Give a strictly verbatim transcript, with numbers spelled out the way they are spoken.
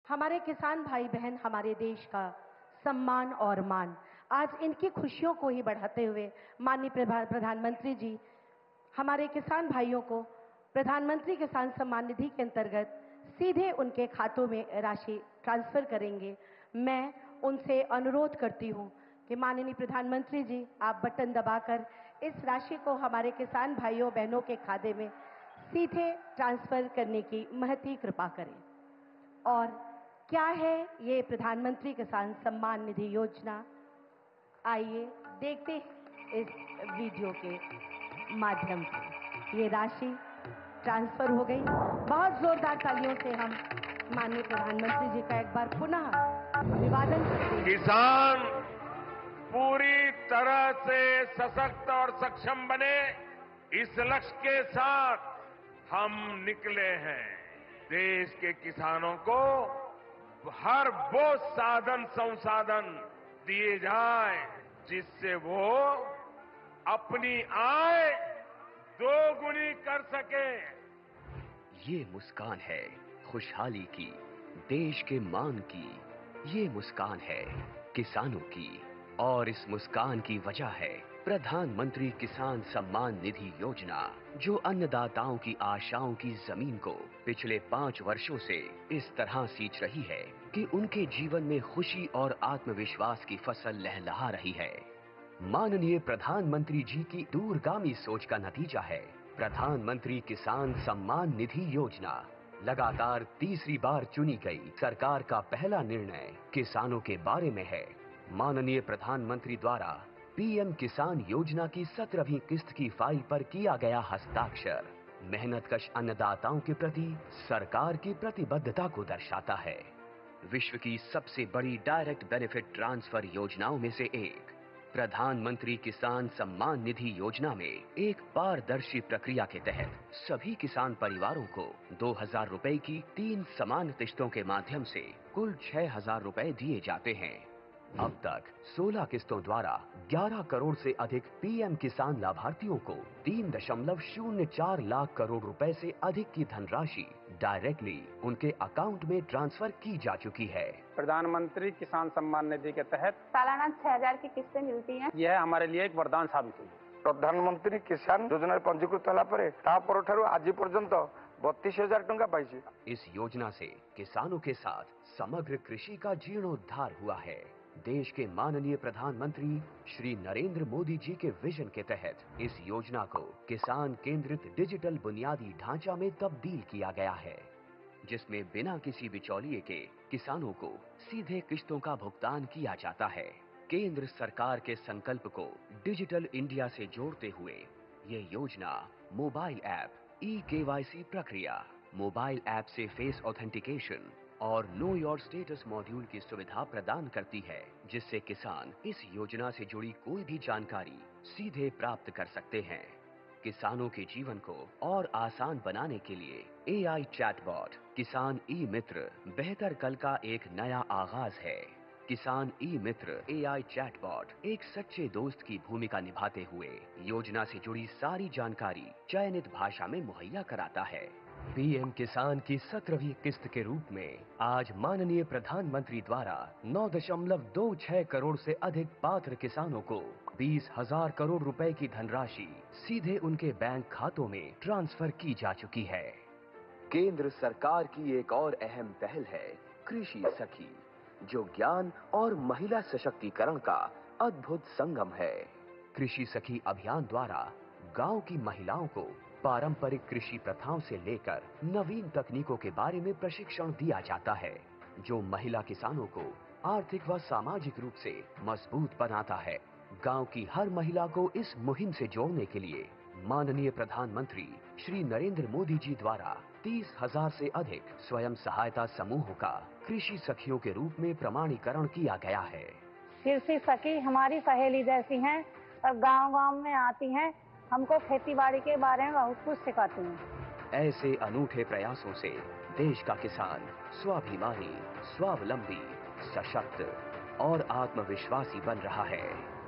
हमारे किसान भाई बहन हमारे देश का सम्मान और मान, आज इनकी खुशियों को ही बढ़ाते हुए माननीय प्रधानमंत्री जी हमारे किसान भाइयों को प्रधानमंत्री किसान सम्मान निधि के अंतर्गत सीधे उनके खातों में राशि ट्रांसफर करेंगे। मैं उनसे अनुरोध करती हूं कि माननीय प्रधानमंत्री जी आप बटन दबाकर इस राशि को हमारे किसान भाइयों बहनों के खाते में सीधे ट्रांसफर करने की महती कृपा करें। और क्या है ये प्रधानमंत्री किसान सम्मान निधि योजना, आइए देखते हैं इस वीडियो के माध्यम से। ये राशि ट्रांसफर हो गई। बहुत जोरदार तालियों से हम माननीय प्रधानमंत्री जी का एक बार पुनः अभिवादन करते हैं। किसान पूरी तरह से सशक्त और सक्षम बने, इस लक्ष्य के साथ हम निकले हैं। देश के किसानों को हर वो साधन संसाधन दिए जाए जिससे वो अपनी आय दोगुनी कर सके। ये मुस्कान है खुशहाली की, देश के मान की। ये मुस्कान है किसानों की, और इस मुस्कान की वजह है प्रधानमंत्री किसान सम्मान निधि योजना, जो अन्नदाताओं की आशाओं की जमीन को पिछले पांच वर्षों से इस तरह सींच रही है कि उनके जीवन में खुशी और आत्मविश्वास की फसल लहलहा रही है। माननीय प्रधानमंत्री जी की दूरगामी सोच का नतीजा है प्रधानमंत्री किसान सम्मान निधि योजना। लगातार तीसरी बार चुनी गई सरकार का पहला निर्णय किसानों के बारे में है। माननीय प्रधानमंत्री द्वारा पीएम किसान योजना की सत्रहवीं किस्त की फाइल पर किया गया हस्ताक्षर मेहनतकश अन्नदाताओं के प्रति सरकार की प्रतिबद्धता को दर्शाता है। विश्व की सबसे बड़ी डायरेक्ट बेनिफिट ट्रांसफर योजनाओं में से एक प्रधानमंत्री किसान सम्मान निधि योजना में एक पारदर्शी प्रक्रिया के तहत सभी किसान परिवारों को दो हजार रुपए की तीन समान किस्तों के माध्यम से कुल छह हजार रुपए दिए जाते हैं। अब तक सोलह किस्तों द्वारा ग्यारह करोड़ से अधिक पीएम किसान लाभार्थियों को तीन दशमलव शून्य चार लाख करोड़ रुपए से अधिक की धनराशि डायरेक्टली उनके अकाउंट में ट्रांसफर की जा चुकी है। प्रधानमंत्री किसान सम्मान निधि के तहत सालाना छह हजार की किस्तें मिलती हैं। यह हमारे लिए एक वरदान साबित हुई। प्रधानमंत्री किसान योजना पंजीकृत होला परे तापर ठारू आज पर्यंत बत्तीस हजार टंका पाइछि। इस योजना से किसानों के साथ समग्र कृषि का जीर्णोद्धार हुआ है। देश के माननीय प्रधानमंत्री श्री नरेंद्र मोदी जी के विजन के तहत इस योजना को किसान केंद्रित डिजिटल बुनियादी ढांचा में तब्दील किया गया है, जिसमें बिना किसी बिचौलिए के किसानों को सीधे किस्तों का भुगतान किया जाता है। केंद्र सरकार के संकल्प को डिजिटल इंडिया से जोड़ते हुए ये योजना मोबाइल ऐप, ई केवाईसी प्रक्रिया, मोबाइल ऐप से फेस ऑथेंटिकेशन और नो योर स्टेटस मॉड्यूल की सुविधा प्रदान करती है, जिससे किसान इस योजना से जुड़ी कोई भी जानकारी सीधे प्राप्त कर सकते हैं। किसानों के जीवन को और आसान बनाने के लिए एआई चैटबॉट किसान ई मित्र बेहतर कल का एक नया आगाज है। किसान ई मित्र एआई चैटबॉट एक सच्चे दोस्त की भूमिका निभाते हुए योजना से जुड़ी सारी जानकारी चयनित भाषा में मुहैया कराता है। पीएम किसान की सत्रहवीं किस्त के रूप में आज माननीय प्रधानमंत्री द्वारा नौ दशमलव दो छह करोड़ से अधिक पात्र किसानों को बीस हजार करोड़ रुपए की धनराशि सीधे उनके बैंक खातों में ट्रांसफर की जा चुकी है। केंद्र सरकार की एक और अहम पहल है कृषि सखी, जो ज्ञान और महिला सशक्तिकरण का अद्भुत संगम है। कृषि सखी अभियान द्वारा गांव की महिलाओं को पारंपरिक कृषि प्रथाओं से लेकर नवीन तकनीकों के बारे में प्रशिक्षण दिया जाता है, जो महिला किसानों को आर्थिक व सामाजिक रूप से मजबूत बनाता है। गांव की हर महिला को इस मुहिम से जोड़ने के लिए माननीय प्रधानमंत्री श्री नरेंद्र मोदी जी द्वारा तीस हजार से अधिक स्वयं सहायता समूहों का कृषि सखियों के रूप में प्रमाणीकरण किया गया है। कृषि सखी हमारी सहेली जैसी हैं और गांव-गांव में आती हैं, हमको खेती बाड़ी के बारे में बहुत कुछ सिखाती हैं। ऐसे अनूठे प्रयासों से देश का किसान स्वाभिमानी, स्वावलंबी, सशक्त और आत्मविश्वासी बन रहा है।